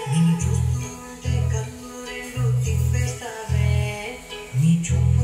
నిన్ను చూస్తూ ఉంటే కన్ను రెండు తిప్పేస్తావే నీ చూపు